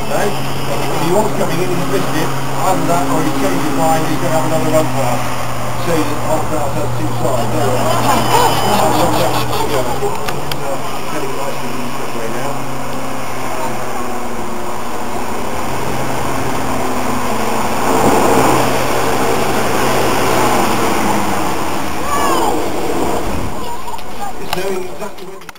Okay? If he wants coming in, he's missed it, either that or he's changed his mind, he's going to have another run for us. See that hovercraft has two sides, don't it? Heading nicely this way now. It's knowing exactly when